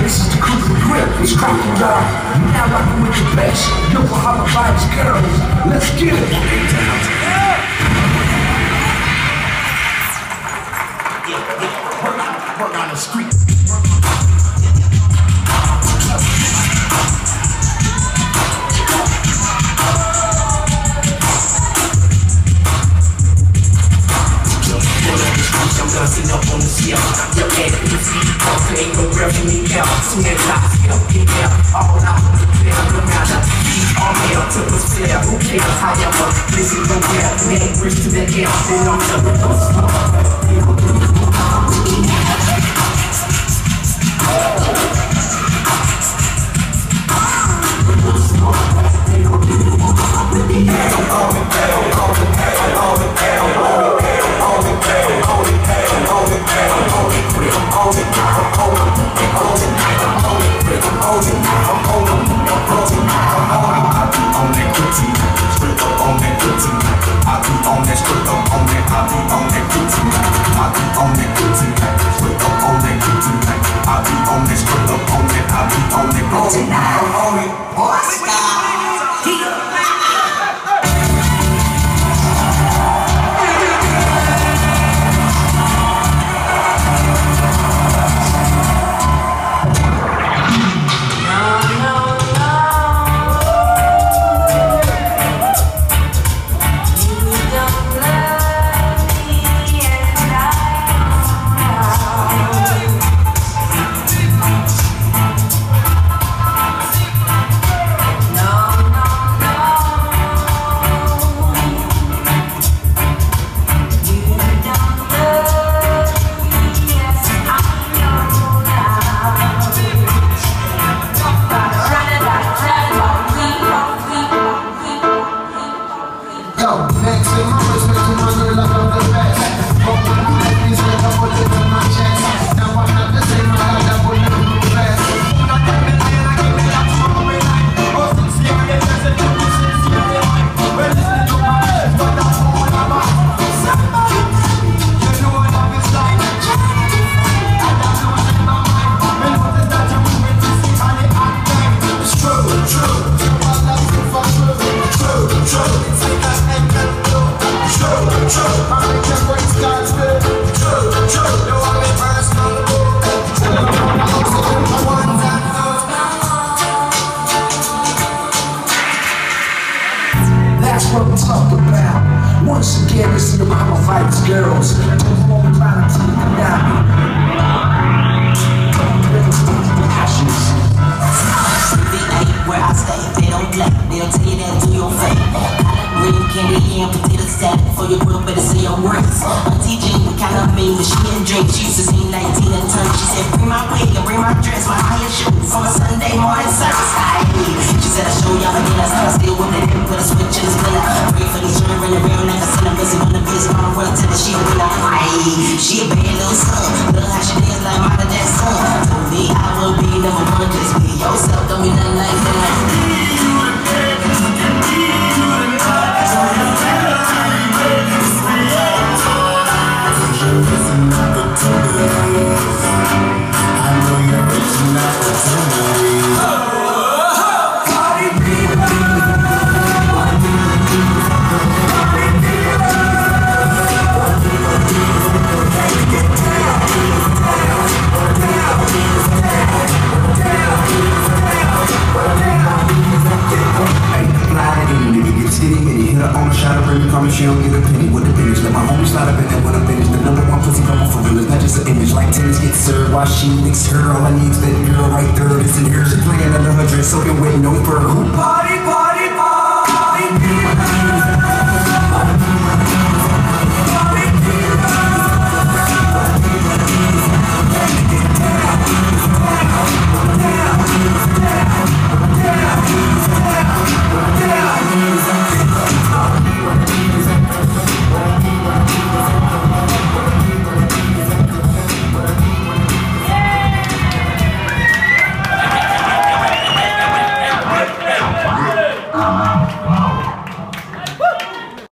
This is the crucial grip, it's cracking down. You now rocking with your best. Yokohama vibes, girls. Let's get it. Work on the street. I'm dancing up on the scale. Your head in the seat, ain't no revenue out. Soon as I help get out, all out on the trail. No matter, all hail to the fair. Who cares, however, listen, no care. Man, bridge to the air, then I'm done with those once again, this is the Yokohama vibes, girls. Don't hold me by the team, come down. Where I stay, they don't play. They'll tell you that to your face. Green candy and potato salad for your grill, better say your words. Auntie Jean, we kinda mean, but she didn't drink. She used to sing 19 and turn. She said, bring my wig and bring my dress, my higher shoes for my Sunday morning service. She said, I'll show y'all again. I said, I still whip it in, put a switch in his glitter. Pray for these children, the real nigga, send them busy on the biz, on the world, tell her she a winner. She a bad little son. Look how she dance like Michael Jackson. Told me I will be number one, just be yourself, don't be nothing like that. She don't get a penny with the finish. Let my homies slide up in there when I finish. The number one pussy come for real. It's not just an image. Like tennis gets served while she licks her. All I need is that girl right there. Listen here. She playing under her dress, soaking wet, no fur. Party, party.